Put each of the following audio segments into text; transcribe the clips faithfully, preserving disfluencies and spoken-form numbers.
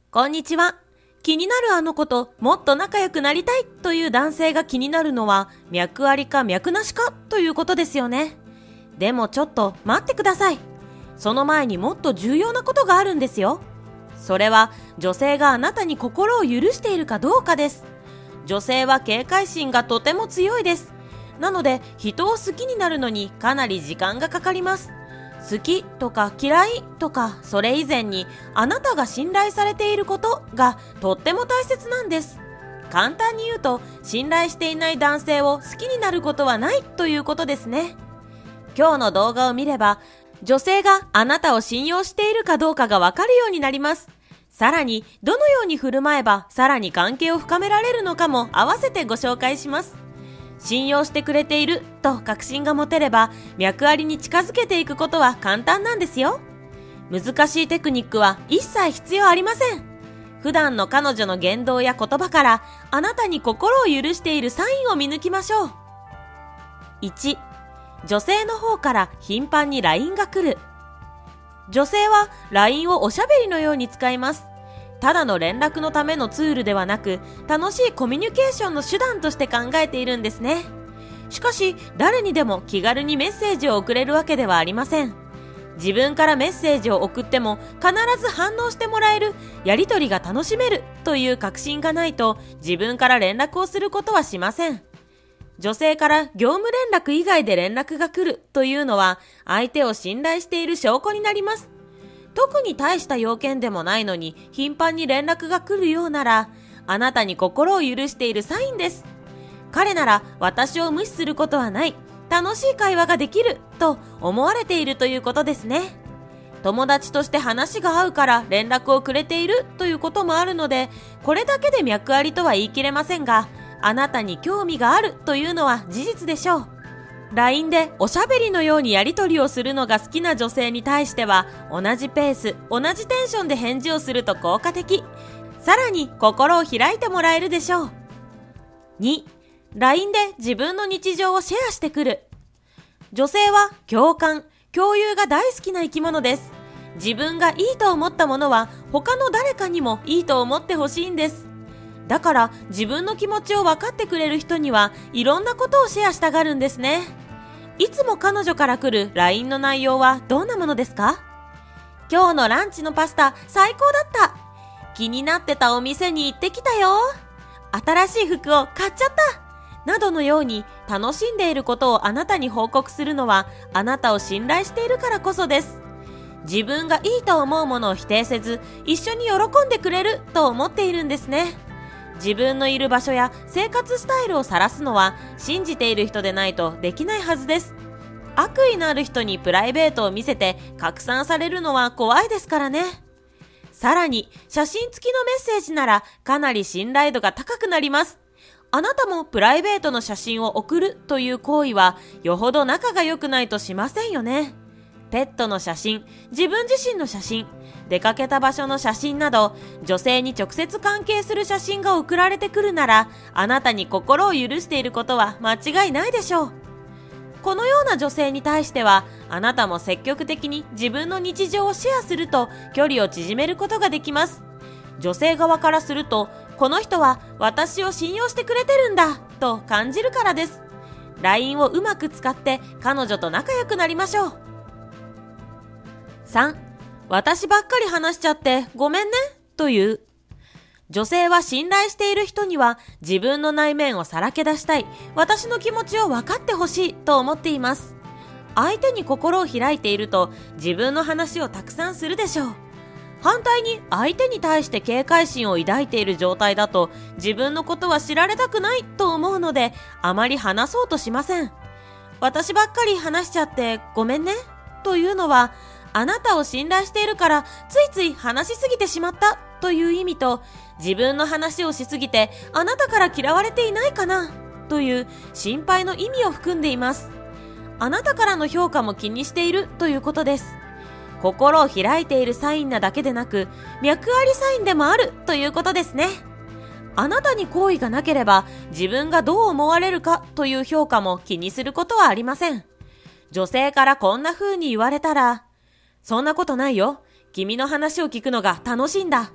こんにちは。気になるあの子ともっと仲良くなりたいという男性が気になるのは脈ありか脈なしかということですよね。でもちょっと待ってください。その前にもっと重要なことがあるんですよ。それは女性があなたに心を許しているかどうかです。女性は警戒心がとても強いです。なので人を好きになるのにかなり時間がかかります。好きとか嫌いとかそれ以前にあなたが信頼されていることがとっても大切なんです。簡単に言うと信頼していない男性を好きになることはないということですね。今日の動画を見れば女性があなたを信用しているかどうかがわかるようになります。さらにどのように振る舞えばさらに関係を深められるのかも合わせてご紹介します。信用してくれていると確信が持てれば脈ありに近づけていくことは簡単なんですよ。難しいテクニックは一切必要ありません。普段の彼女の言動や言葉からあなたに心を許しているサインを見抜きましょう。いち、女性の方から頻繁に ライン が来る。女性は ライン をおしゃべりのように使います。ただの連絡のためのツールではなく、楽しいコミュニケーションの手段として考えているんですね。しかし、誰にでも気軽にメッセージを送れるわけではありません。自分からメッセージを送っても必ず反応してもらえる、やりとりが楽しめるという確信がないと自分から連絡をすることはしません。女性から業務連絡以外で連絡が来るというのは相手を信頼している証拠になります。特に大した要件でもないのに頻繁に連絡が来るようならあなたに心を許しているサインです。彼なら私を無視することはない、楽しい会話ができると思われているということですね。友達として話が合うから連絡をくれているということもあるのでこれだけで脈ありとは言い切れませんがあなたに興味があるというのは事実でしょう。ライン でおしゃべりのようにやり取りをするのが好きな女性に対しては同じペース、同じテンションで返事をすると効果的。さらに心を開いてもらえるでしょう。に、ライン で自分の日常をシェアしてくる。女性は共感、共有が大好きな生き物です。自分がいいと思ったものは他の誰かにもいいと思ってほしいんです。だから自分の気持ちを分かってくれる人にはいろんなことをシェアしたがるんですね。いつも彼女から来る ライン の内容はどんなものですか？今日のランチのパスタ最高だった。気になってたお店に行ってきたよ。新しい服を買っちゃった。などのように楽しんでいることをあなたに報告するのはあなたを信頼しているからこそです。自分がいいと思うものを否定せず一緒に喜んでくれると思っているんですね。自分のいる場所や生活スタイルを晒すのは信じている人でないとできないはずです。悪意のある人にプライベートを見せて拡散されるのは怖いですからね。さらに写真付きのメッセージならかなり信頼度が高くなります。あなたもプライベートの写真を送るという行為はよほど仲が良くないとしませんよね。ペットの写真、自分自身の写真、出かけた場所の写真など女性に直接関係する写真が送られてくるならあなたに心を許していることは間違いないでしょう。このような女性に対してはあなたも積極的に自分の日常をシェアすると距離を縮めることができます。女性側からするとこの人は私を信用してくれてるんだと感じるからです。 ライン をうまく使って彼女と仲良くなりましょう。さん、私ばっかり話しちゃってごめんねという。女性は信頼している人には自分の内面をさらけ出したい、私の気持ちを分かってほしいと思っています。相手に心を開いていると自分の話をたくさんするでしょう。反対に相手に対して警戒心を抱いている状態だと自分のことは知られたくないと思うのであまり話そうとしません。私ばっかり話しちゃってごめんねというのはあなたを信頼しているからついつい話しすぎてしまったという意味と自分の話をしすぎてあなたから嫌われていないかなという心配の意味を含んでいます。あなたからの評価も気にしているということです。心を開いているサインなだけでなく脈ありサインでもあるということですね。あなたに好意がなければ自分がどう思われるかという評価も気にすることはありません。女性からこんな風に言われたらそんなことないよ。君の話を聞くのが楽しいんだ。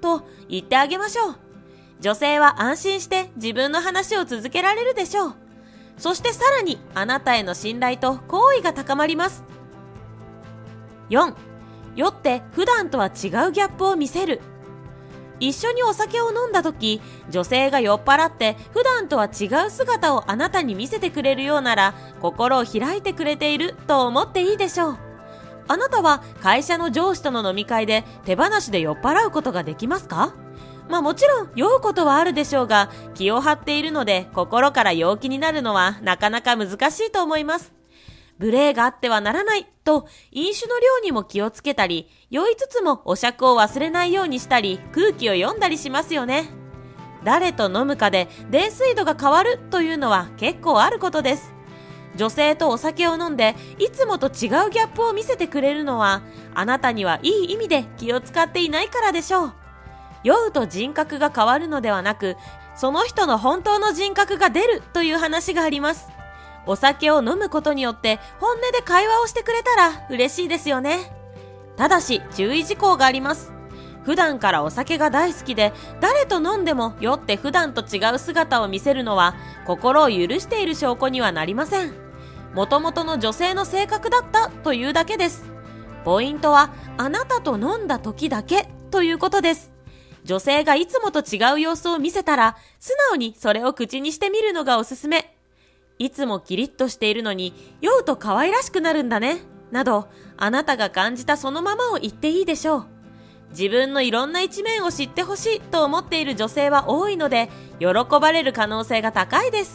と言ってあげましょう。女性は安心して自分の話を続けられるでしょう。そしてさらにあなたへの信頼と好意が高まります。よん、酔って普段とは違うギャップを見せる。一緒にお酒を飲んだ時、女性が酔っ払って普段とは違う姿をあなたに見せてくれるようなら、心を開いてくれていると思っていいでしょう。あなたは会社の上司との飲み会で手放しで酔っ払うことができますか？まあもちろん酔うことはあるでしょうが、気を張っているので心から陽気になるのはなかなか難しいと思います。無礼があってはならないと飲酒の量にも気をつけたり、酔いつつもお酌を忘れないようにしたり、空気を読んだりしますよね。誰と飲むかで泥酔度が変わるというのは結構あることです。女性とお酒を飲んでいつもと違うギャップを見せてくれるのは、あなたにはいい意味で気を使っていないからでしょう。酔うと人格が変わるのではなく、その人の本当の人格が出るという話があります。お酒を飲むことによって本音で会話をしてくれたら嬉しいですよね。ただし注意事項があります。普段からお酒が大好きで、誰と飲んでも酔って普段と違う姿を見せるのは心を許している証拠にはなりません。もともとの女性の性格だったというだけです。ポイントはあなたと飲んだ時だけということです。女性がいつもと違う様子を見せたら、素直にそれを口にしてみるのがおすすめ。いつもキリッとしているのに酔うと可愛らしくなるんだね、など、あなたが感じたそのままを言っていいでしょう。自分のいろんな一面を知ってほしいと思っている女性は多いので、喜ばれる可能性が高いです。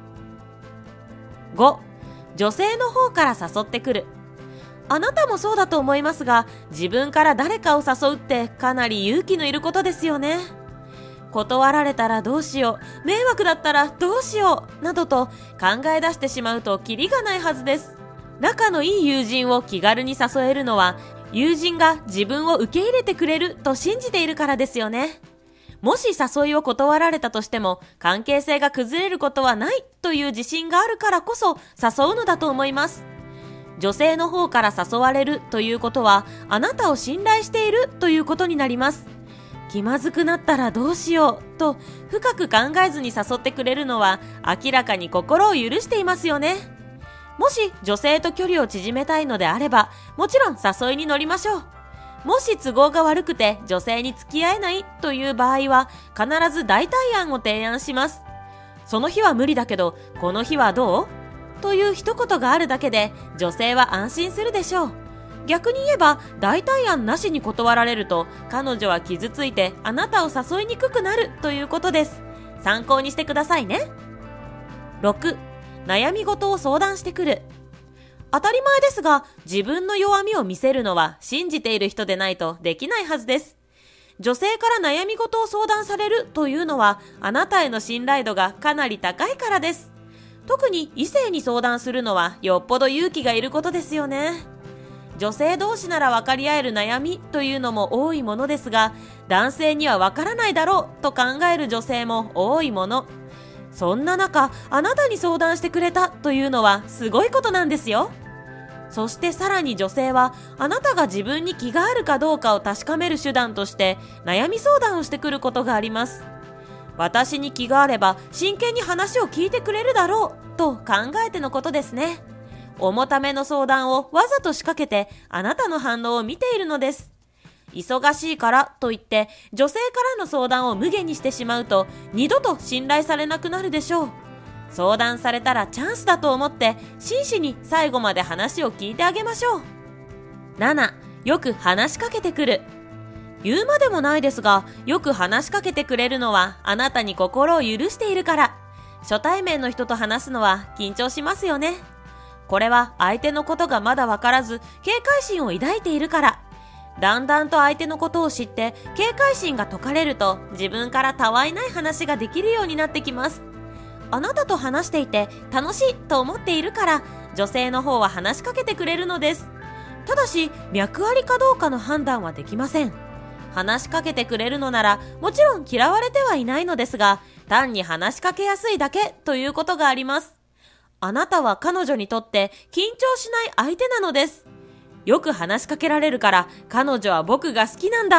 ご、女性の方から誘ってくる。あなたもそうだと思いますが、自分から誰かを誘うってかなり勇気のいることですよね。断られたらどうしよう、迷惑だったらどうしようなどと考え出してしまうとキリがないはずです。仲のいい友人を気軽に誘えるのは、友人が自分を受け入れてくれると信じているからですよね。もし誘いを断られたとしても関係性が崩れることはないという自信があるからこそ誘うのだと思います。女性の方から誘われるということは、あなたを信頼しているということになります。気まずくなったらどうしようと深く考えずに誘ってくれるのは、明らかに心を許していますよね。もし女性と距離を縮めたいのであれば、もちろん誘いに乗りましょう。もし都合が悪くて女性に付き合えないという場合は、必ず代替案を提案します。その日は無理だけどこの日はどうという一言があるだけで女性は安心するでしょう。逆に言えば、代替案なしに断られると彼女は傷ついてあなたを誘いにくくなるということです。参考にしてくださいね。ろく、悩み事を相談してくる。当たり前ですが、自分の弱みを見せるのは信じている人でないとできないはずです。女性から悩み事を相談されるというのは、あなたへの信頼度がかなり高いからです。特に異性に相談するのはよっぽど勇気がいることですよね。女性同士なら分かり合える悩みというのも多いものですが、男性には分からないだろうと考える女性も多いもの。そんな中、あなたに相談してくれたというのはすごいことなんですよ。そしてさらに女性は、あなたが自分に気があるかどうかを確かめる手段として悩み相談をしてくることがあります。私に気があれば真剣に話を聞いてくれるだろうと考えてのことですね。重ための相談をわざと仕掛けてあなたの反応を見ているのです。忙しいからと言って女性からの相談を無限にしてしまうと、二度と信頼されなくなるでしょう。相談されたらチャンスだと思って真摯に最後まで話を聞いてあげましょう。なな、よく話しかけてくる。言うまでもないですが、よく話しかけてくれるのはあなたに心を許しているから。初対面の人と話すのは緊張しますよね。これは相手のことがまだわからず警戒心を抱いているから。だんだんと相手のことを知って警戒心が解かれると、自分からたわいない話ができるようになってきます。あなたと話していて楽しいと思っているから、女性の方は話しかけてくれるのです。ただし脈ありかどうかの判断はできません。話しかけてくれるのならもちろん嫌われてはいないのですが、単に話しかけやすいだけということがあります。あなたは彼女にとって緊張しない相手なのです。よく話しかけられるから彼女は僕が好きなんだ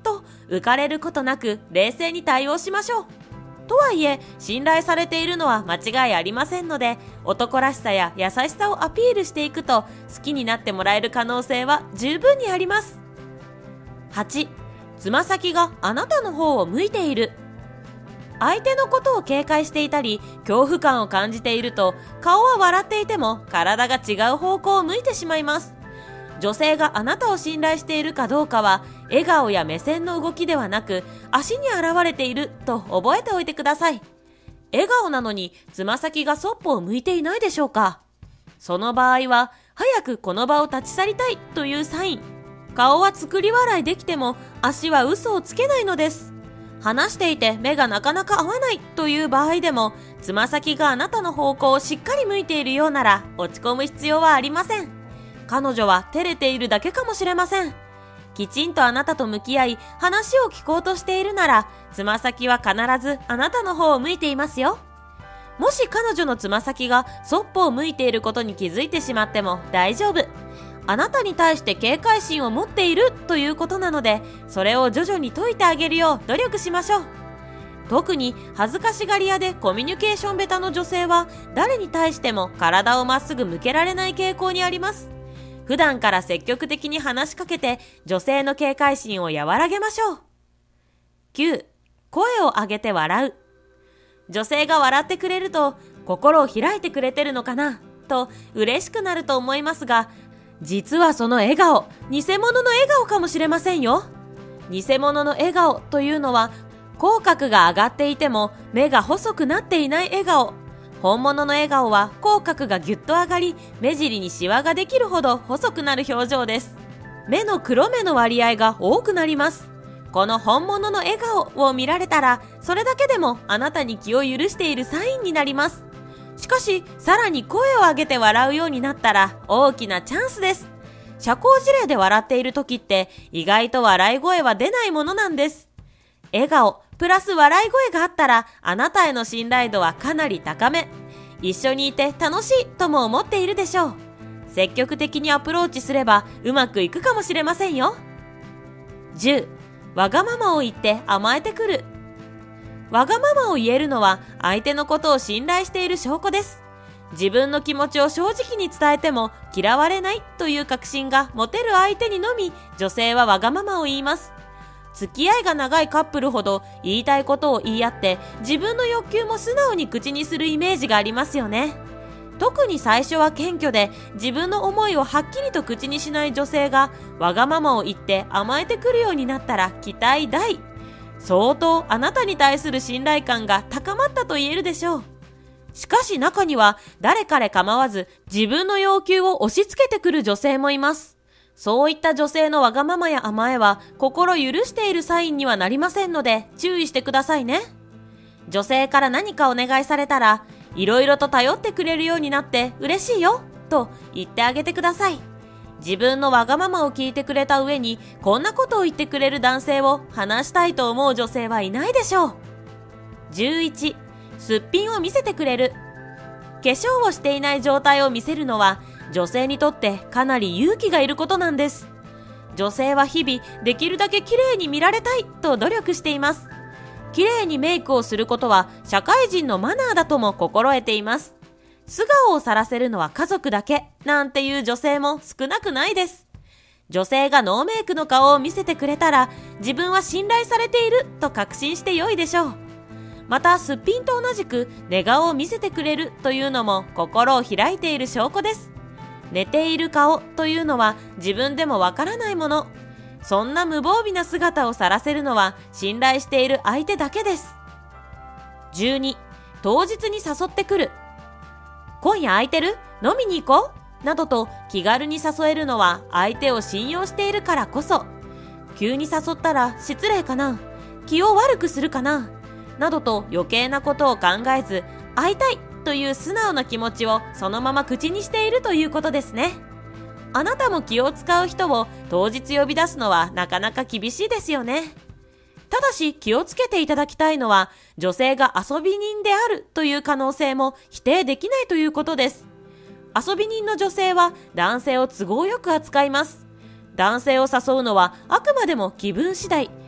と浮かれることなく冷静に対応しましょう。とはいえ、信頼されているのは間違いありませんので、男らしさや優しさをアピールしていくと好きになってもらえる可能性は十分にあります。はち、つま先があなたの方を向いている。相手のことを警戒していたり、恐怖感を感じていると、顔は笑っていても体が違う方向を向いてしまいます。女性があなたを信頼しているかどうかは、笑顔や目線の動きではなく、足に現れていると覚えておいてください。笑顔なのにつま先がそっぽを向いていないでしょうか。その場合は、早くこの場を立ち去りたいというサイン。顔は作り笑いできても、足は嘘をつけないのです。話していて目がなかなか合わないという場合でも、つま先があなたの方向をしっかり向いているようなら落ち込む必要はありません。彼女は照れているだけかもしれません。きちんとあなたと向き合い、話を聞こうとしているなら、つま先は必ずあなたの方を向いていますよ。もし彼女のつま先がそっぽを向いていることに気づいてしまっても大丈夫。あなたに対して警戒心を持っているということなので、それを徐々に解いてあげるよう努力しましょう。特に恥ずかしがり屋でコミュニケーション下手の女性は、誰に対しても体をまっすぐ向けられない傾向にあります。普段から積極的に話しかけて、女性の警戒心を和らげましょう。きゅう、声を上げて笑う。女性が笑ってくれると、心を開いてくれてるのかなと嬉しくなると思いますが、実はその笑顔、偽物の笑顔かもしれませんよ。偽物の笑顔というのは、口角が上がっていても目が細くなっていない笑顔。本物の笑顔は口角がぎゅっと上がり、目尻にシワができるほど細くなる表情です。目の黒目の割合が多くなります。この本物の笑顔を見られたら、それだけでもあなたに気を許しているサインになります。しかし、さらに声を上げて笑うようになったら大きなチャンスです。社交辞令で笑っている時って意外と笑い声は出ないものなんです。笑顔プラス笑い声があったら、あなたへの信頼度はかなり高め。一緒にいて楽しいとも思っているでしょう。積極的にアプローチすればうまくいくかもしれませんよ。じゅう、わがままを言って甘えてくる。わがままを言えるのは相手のことを信頼している証拠です。自分の気持ちを正直に伝えても嫌われないという確信が持てる相手にのみ、女性はわがままを言います。付き合いが長いカップルほど言いたいことを言い合って、自分の欲求も素直に口にするイメージがありますよね。特に最初は謙虚で自分の思いをはっきりと口にしない女性がわがままを言って甘えてくるようになったら期待大。相当あなたに対する信頼感が高まったと言えるでしょう。しかし中には誰彼構わず自分の要求を押し付けてくる女性もいます。そういった女性のわがままや甘えは心許しているサインにはなりませんので注意してくださいね。女性から何かお願いされたら、いろいろと頼ってくれるようになって嬉しいよと言ってあげてください。自分のわがままを聞いてくれた上にこんなことを言ってくれる男性を話したいと思う女性はいないでしょう。じゅういち、すっぴんを見せてくれる。化粧をしていない状態を見せるのは女性にとってかなり勇気がいることなんです。女性は日々できるだけ綺麗に見られたいと努力しています。綺麗にメイクをすることは社会人のマナーだとも心得ています。素顔を晒せるのは家族だけなんていう女性も少なくないです。女性がノーメイクの顔を見せてくれたら、自分は信頼されていると確信して良いでしょう。またすっぴんと同じく寝顔を見せてくれるというのも心を開いている証拠です。寝ている顔というのは自分でもわからないもの。そんな無防備な姿を晒せるのは信頼している相手だけです。じゅうに、当日に誘ってくる。今夜空いてる？飲みに行こう？などと気軽に誘えるのは相手を信用しているからこそ。急に誘ったら失礼かな？気を悪くするかな？などと余計なことを考えず、会いたいという素直な気持ちをそのまま口にしているということですね。あなたも気を使う人を当日呼び出すのはなかなか厳しいですよね。ただし気をつけていただきたいのは、女性が遊び人であるという可能性も否定できないということです。遊び人の女性は男性を都合よく扱います。男性を誘うのはあくまでも気分次第、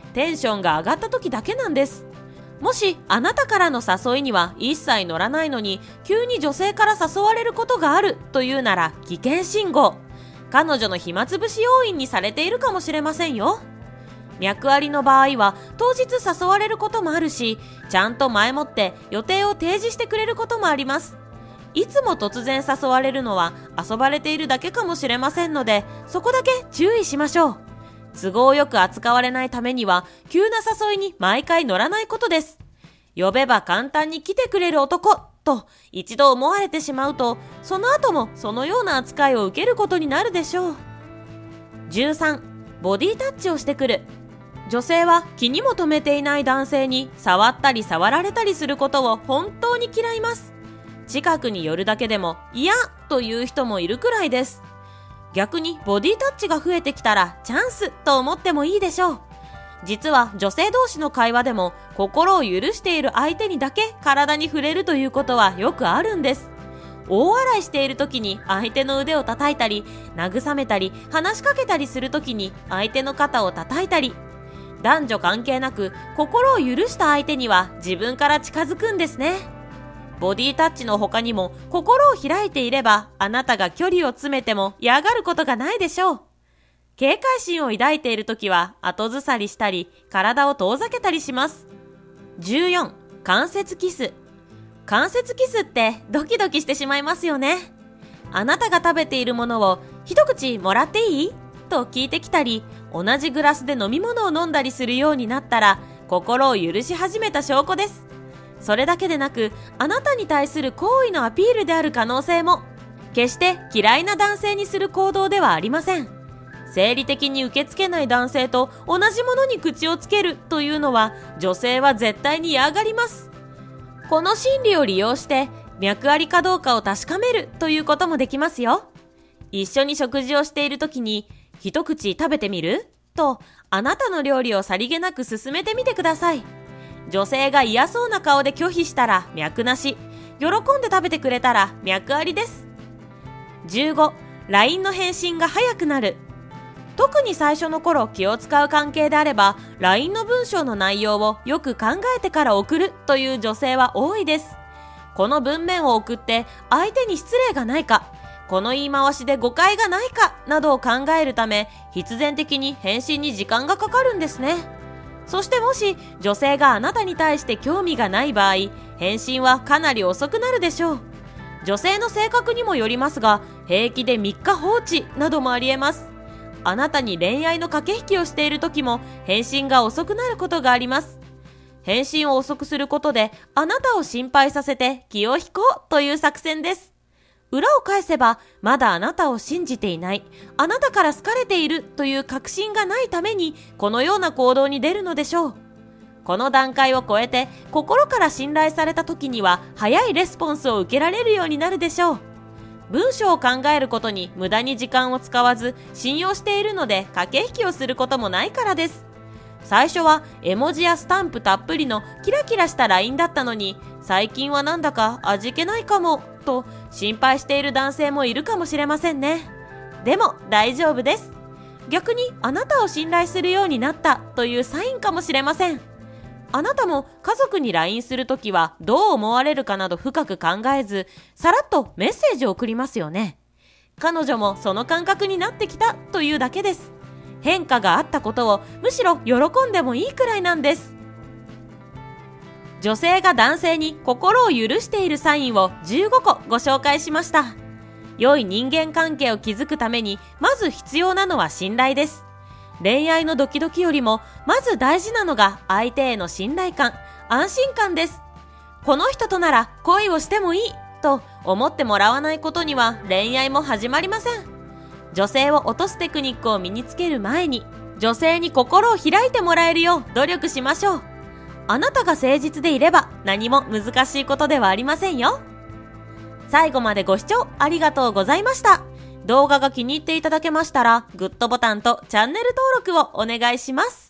テンションが上がった時だけなんです。もしあなたからの誘いには一切乗らないのに急に女性から誘われることがあるというなら危険信号。彼女の暇つぶし要員にされているかもしれませんよ。脈ありの場合は当日誘われることもあるし、ちゃんと前もって予定を提示してくれることもあります。いつも突然誘われるのは遊ばれているだけかもしれませんので、そこだけ注意しましょう。都合よく扱われないためには急な誘いに毎回乗らないことです。呼べば簡単に来てくれる男と一度思われてしまうと、その後もそのような扱いを受けることになるでしょう。じゅうさん、ボディタッチをしてくる。女性は気にも留めていない男性に触ったり触られたりすることを本当に嫌います。近くに寄るだけでも嫌という人もいるくらいです。逆にボディタッチが増えてきたらチャンスと思ってもいいでしょう。実は女性同士の会話でも心を許している相手にだけ体に触れるということはよくあるんです。大笑いしている時に相手の腕を叩いたり、慰めたり、話しかけたりする時に相手の肩を叩いたり、男女関係なく心を許した相手には自分から近づくんですね。ボディタッチの他にも心を開いていればあなたが距離を詰めても嫌がることがないでしょう。警戒心を抱いているときは後ずさりしたり体を遠ざけたりします。じゅうよん、関節キス。関節キスってドキドキしてしまいますよね。あなたが食べているものを一口もらっていいと聞いてきたり、同じグラスで飲み物を飲んだりするようになったら心を許し始めた証拠です。それだけでなく、あなたに対する好意のアピールである可能性も。決して嫌いな男性にする行動ではありません。生理的に受け付けない男性と同じものに口をつけるというのは女性は絶対に嫌がります。この心理を利用して脈ありかどうかを確かめるということもできますよ。一緒に食事をしているときに一口食べてみるとあなたの料理をさりげなく勧めてみてください。女性が嫌そうな顔で拒否したら脈なし、喜んで食べてくれたら脈ありです。じゅうご、ライン の返信が早くなる。特に最初の頃気を使う関係であれば ライン の文章の内容をよく考えてから送るという女性は多いです。この文面を送って相手に失礼がないか、この言い回しで誤解がないかなどを考えるため必然的に返信に時間がかかるんですね。そしてもし女性があなたに対して興味がない場合、返信はかなり遅くなるでしょう。女性の性格にもよりますが、平気でみっか放置などもありえます。あなたに恋愛の駆け引きをしている時も返信が遅くなることがあります。返信を遅くすることであなたを心配させて気を引こうという作戦です。裏を返せばまだあなたを信じていない、あなたから好かれているという確信がないためにこのような行動に出るのでしょう。この段階を超えて心から信頼された時には早いレスポンスを受けられるようになるでしょう。文章を考えることに無駄に時間を使わず信用しているので駆け引きをすることもないからです。最初は絵文字やスタンプたっぷりのキラキラした ライン だったのに、最近はなんだか味気ないかもと心配している男性もいるかもしれませんね。でも大丈夫です。逆にあなたを信頼するようになったというサインかもしれません。あなたも家族に ライン するときはどう思われるかなど深く考えず、さらっとメッセージを送りますよね。彼女もその感覚になってきたというだけです。変化があったことをむしろ喜んでもいいくらいなんです。女性が男性に心を許しているサインをじゅうごこご紹介しました。良い人間関係を築くためにまず必要なのは信頼です。恋愛のドキドキよりもまず大事なのが相手への信頼感、安心感です。この人となら恋をしてもいいと思ってもらわないことには恋愛も始まりません。女性を落とすテクニックを身につける前に女性に心を開いてもらえるよう努力しましょう。あなたが誠実でいれば何も難しいことではありませんよ。最後までご視聴ありがとうございました。動画が気に入っていただけましたらグッドボタンとチャンネル登録をお願いします。